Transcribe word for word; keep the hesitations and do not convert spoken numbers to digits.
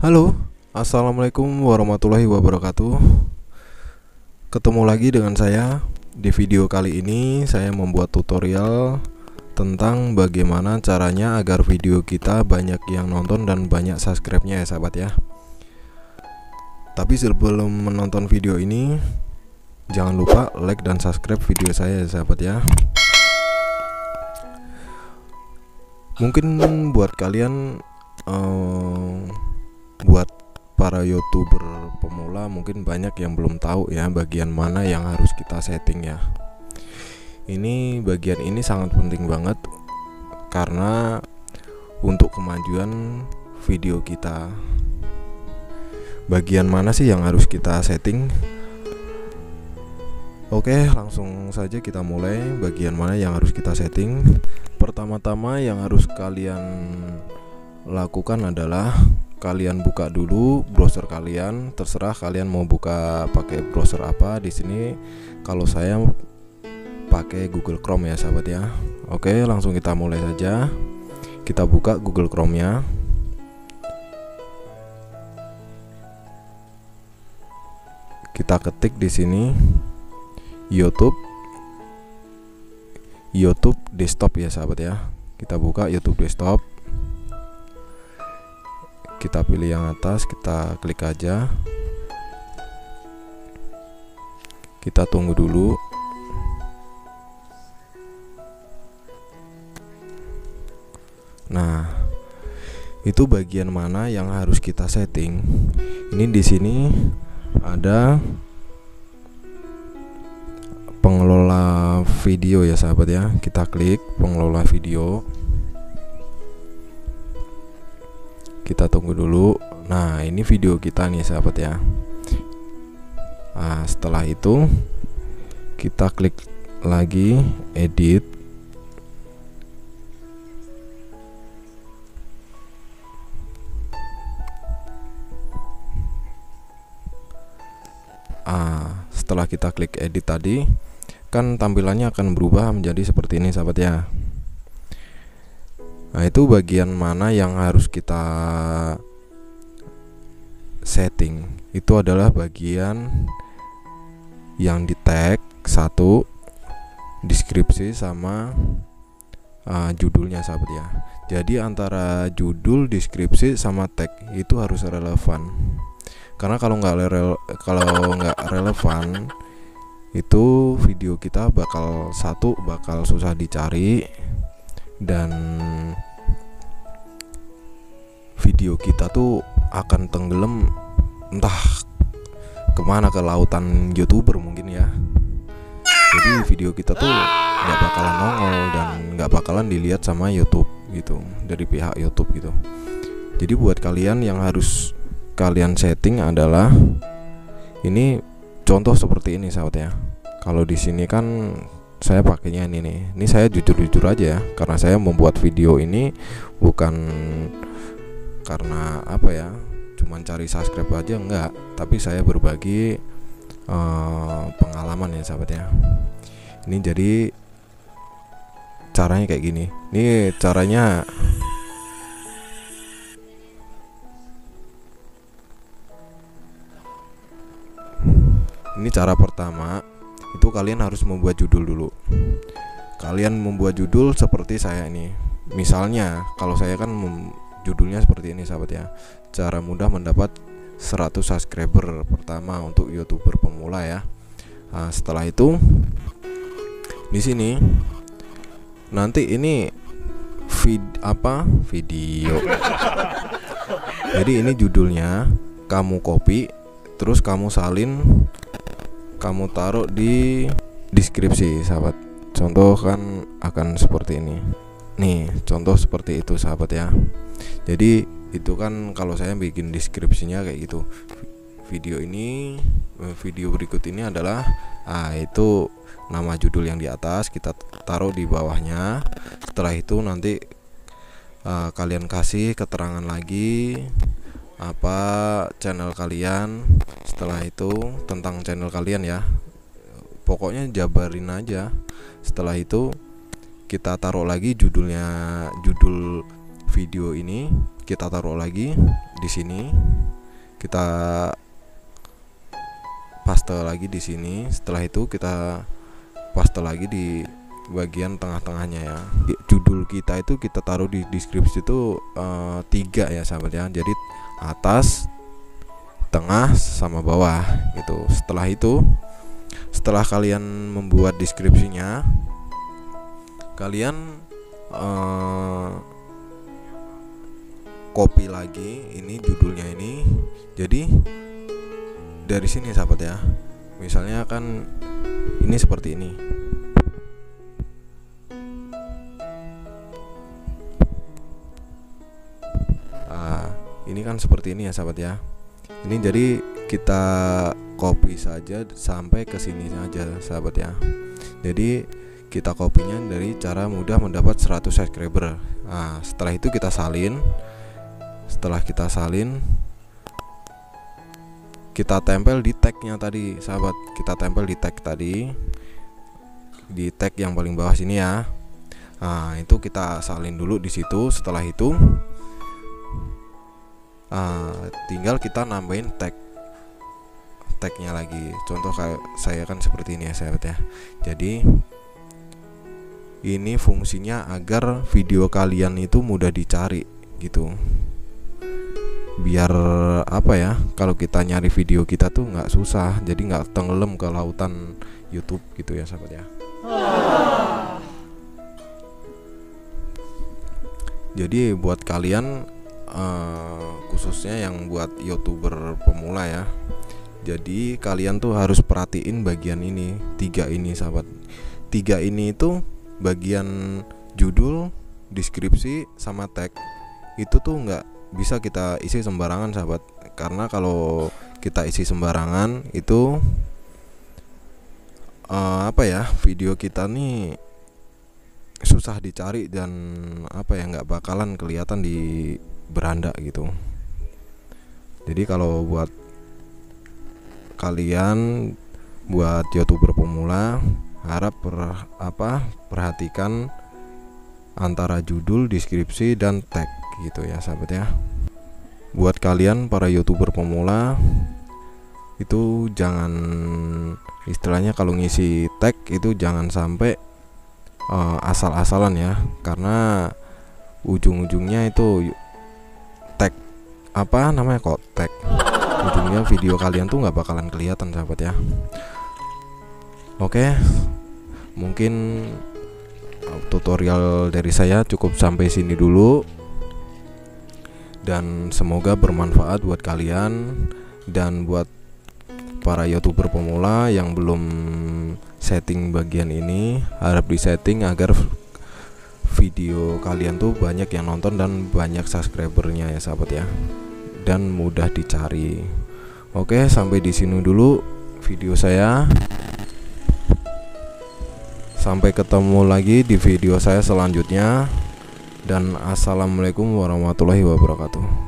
Halo, assalamualaikum warahmatullahi wabarakatuh. Ketemu lagi dengan saya. Di video kali ini saya membuat tutorial tentang bagaimana caranya agar video kita banyak yang nonton dan banyak subscribe-nya ya sahabat ya. Tapi sebelum menonton video ini, jangan lupa like dan subscribe video saya ya sahabat ya. Mungkin buat kalian um, buat para YouTuber pemula mungkin banyak yang belum tahu ya bagian mana yang harus kita setting ya. Ini bagian ini sangat penting banget karena untuk kemajuan video kita. Bagian mana sih yang harus kita setting? Oke, langsung saja kita mulai. Bagian mana yang harus kita setting? Pertama-tama yang harus kalian lakukan adalah kalian buka dulu browser kalian, terserah kalian mau buka pakai browser apa. Di sini kalau saya pakai Google Chrome ya sahabat ya. Oke, langsung kita mulai saja. Kita buka Google Chrome-nya. Kita ketik di sini YouTube YouTube desktop ya sahabat ya. Kita buka YouTube desktop. Kita pilih yang atas, kita klik aja. Kita tunggu dulu. Nah, itu bagian mana yang harus kita setting. Ini di sini ada pengelola video ya sahabat ya. Kita klik pengelola video. Kita tunggu dulu. Nah, ini video kita nih sahabat ya. Nah, setelah itu kita klik lagi edit. Ah, setelah kita klik edit tadi, kan tampilannya akan berubah menjadi seperti ini sahabat ya. Nah, itu bagian mana yang harus kita setting. Itu adalah bagian yang di tag satu, deskripsi sama uh, judulnya sahabat ya. Jadi antara judul, deskripsi sama tag itu harus relevan. Karena kalau nggak rele kalau nggak relevan, itu video kita bakal satu bakal susah dicari, dan video kita tuh akan tenggelam entah kemana, ke lautan YouTuber mungkin ya. Jadi video kita tuh nggak bakalan nongol dan nggak bakalan dilihat sama YouTube gitu, dari pihak YouTube gitu. Jadi buat kalian yang harus kalian setting adalah ini contoh seperti ini sahabat ya. Kalau di sini kan saya pakainya ini nih. Ini saya jujur-jujur aja ya, karena saya membuat video ini bukan karena apa ya, cuman cari subscribe aja enggak, tapi saya berbagi uh, pengalaman ya sahabat ya. Ini jadi caranya kayak gini. Ini caranya Ini cara pertama. Itu kalian harus membuat judul dulu. Kalian membuat judul seperti saya ini. Misalnya kalau saya kan judulnya seperti ini sahabat ya. Cara mudah mendapat seratus subscriber pertama untuk YouTuber pemula ya. Nah, setelah itu di sini nanti ini vid apa video. Jadi ini judulnya kamu copy, terus kamu salin, kamu taruh di deskripsi sahabat. Contoh kan akan seperti ini. Nih, contoh seperti itu sahabat ya. Jadi itu kan kalau saya bikin deskripsinya kayak gitu. Video ini, video berikut ini adalah ah itu nama judul yang di atas, kita taruh di bawahnya. Setelah itu nanti uh, kalian kasih keterangan lagi apa channel kalian. Setelah itu tentang channel kalian ya, pokoknya jabarin aja. Setelah itu kita taruh lagi judulnya, judul video ini kita taruh lagi di sini, kita paste lagi di sini. Setelah itu kita paste lagi di bagian tengah-tengahnya ya. Judul kita itu kita taruh di deskripsi itu uh, tiga ya sahabat ya. Jadi atas, tengah, sama bawah gitu. Setelah itu, setelah kalian membuat deskripsinya, kalian uh, copy lagi ini judulnya ini. Jadi dari sini sahabat ya. Misalnya kan ini seperti ini. Ini kan seperti ini ya sahabat ya. Ini jadi kita copy saja sampai ke sini saja sahabat ya. Jadi kita kopinya dari cara mudah mendapat seratus subscriber. Nah, setelah itu kita salin. Setelah kita salin, kita tempel di tagnya tadi sahabat. Kita tempel di tag tadi, di tag yang paling bawah sini ya. Nah, itu kita salin dulu di situ. Setelah itu Uh, tinggal kita nambahin tag tagnya lagi. Contoh kayak saya kan seperti ini ya sahabat ya. Jadi ini fungsinya agar video kalian itu mudah dicari gitu. Biar apa ya, kalau kita nyari video kita tuh nggak susah, jadi nggak tenggelam ke lautan YouTube gitu ya sahabat ya. Jadi buat kalian Uh, khususnya yang buat YouTuber pemula ya, jadi kalian tuh harus perhatiin bagian ini, tiga ini sahabat. Tiga ini itu bagian judul, deskripsi, sama tag. Itu tuh nggak bisa kita isi sembarangan sahabat, karena kalau kita isi sembarangan itu uh, apa ya, video kita nih susah dicari dan apa ya, nggak bakalan kelihatan di beranda gitu. Jadi kalau buat kalian, buat YouTuber pemula, harap per, apa perhatikan antara judul, deskripsi, dan tag gitu ya sahabat ya. Buat kalian para YouTuber pemula itu jangan, istilahnya kalau ngisi tag itu jangan sampai uh, asal-asalan ya, karena ujung-ujungnya itu tag apa namanya kok tag ujungnya video kalian tuh nggak bakalan kelihatan sahabat ya. Oke, mungkin tutorial dari saya cukup sampai sini dulu, dan semoga bermanfaat buat kalian. Dan buat para YouTuber pemula yang belum setting bagian ini, harap disetting agar video kalian tuh banyak yang nonton dan banyak subscribernya ya sahabat ya, dan mudah dicari. Oke, sampai di sini dulu video saya. Sampai ketemu lagi di video saya selanjutnya, dan assalamualaikum warahmatullahi wabarakatuh.